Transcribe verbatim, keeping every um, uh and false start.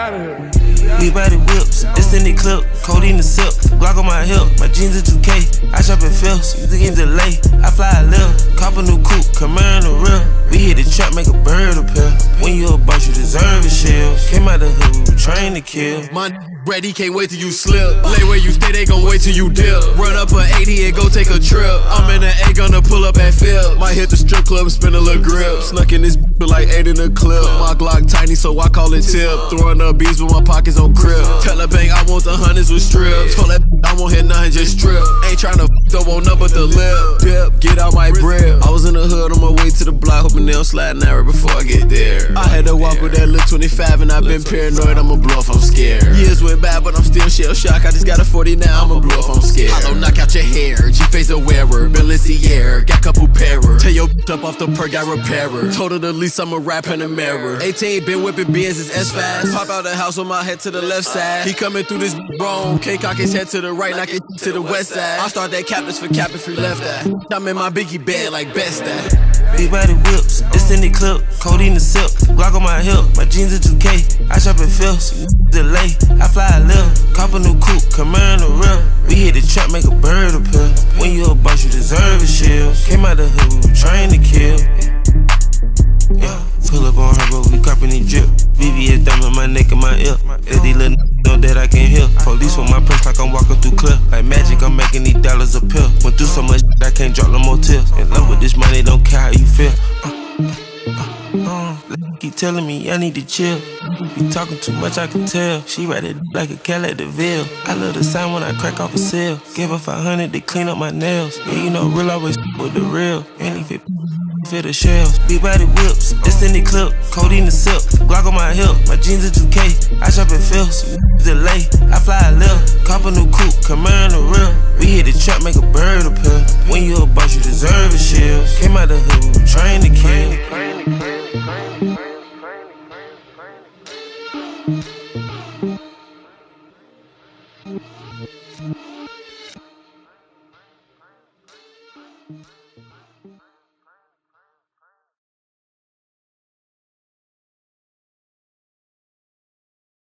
out of here. We body whips, extended clip, codeine the sip, Glock on my hip, my jeans are two K. I shop at Phipps, you getting delay. I fly a lift, cop a new coupe, come in the real. We hit the trap, make a bird appear. When you a boss, you deserve a shield. Came out the hood, we were trained to kill. My ready, can't wait till you slip. Lay where you stay, they gon' wait till you dip. Run up an eighty and go take a trip. I'm in the A, gonna pull up at Phipps. Might hit the strip club, spin a little grip. Snuck in this like eight in a clip. My Glock tiny, so I call it tip. Throwin up beats with my pockets on Crip. Tell that bank I want the hundreds with strips. Told that I won't hit nothing, just strip. Ain't tryna f up on nothing but the lip. Dip, get out my bread. I was in the hood on my way to the block, hoping they don't slide an hour before I get there. I had to walk with that little twenty-five and I've been paranoid, I'ma blow if I'm scared. Years went by, but I'm still shell shocked. I just got a forty now, I'ma blow if I'm scared. Hollow knock out your hair, G-Face a wearer, Balenciaga, got couple pairer. Tell your bitch up off the perk, got repairer. Told her the least I'ma rap in the mirror. eighteen, been whipping beers, it's S-Fast. Pop out the house with my head to the left side. He coming through this wrong, can't cock his head to the right, knock it to the west side. I start that captains for cap if we left that. I'm in my biggie bed like best that. Big body whips, extended clip, codeine the sip, Glock on my hip, my jeans are two K. I shop at Phipps, you delay. I fly a lift, cop a new coupe, come in the real. We hit the trap, make a bird appear. When you a boss, you deserve a shield. Came out the hood, we were trained to kill. Yeah, pull up on Herbo, we copping the drip. V V S diamond, my neck and my ear. If these little n****s know that I can't hear. Police with my prints like I'm walking through cliff. Like magic, I'm making these dollars appear. Went through so much shit, I can't drop no more tears. In love with this money, don't care how you feel. Uh, uh, uh, uh, keep telling me I need to chill. Be talking too much, I can tell. She ride it like a cat at the Ville. I love the sound when I crack off a seal. Give her five hundred to clean up my nails. Yeah, you know real always with the real. And if it fit the shells, big body whips, extended clip, codeine the sip, Glock on my hip, my jeans are two K. I shop at Phipps, you delay. I fly a lift, cop a new coupe, come in the real. We hit the trap, make a bird appear. When you a boss, you deserve a shield. Came out the hood, we were trained to kill.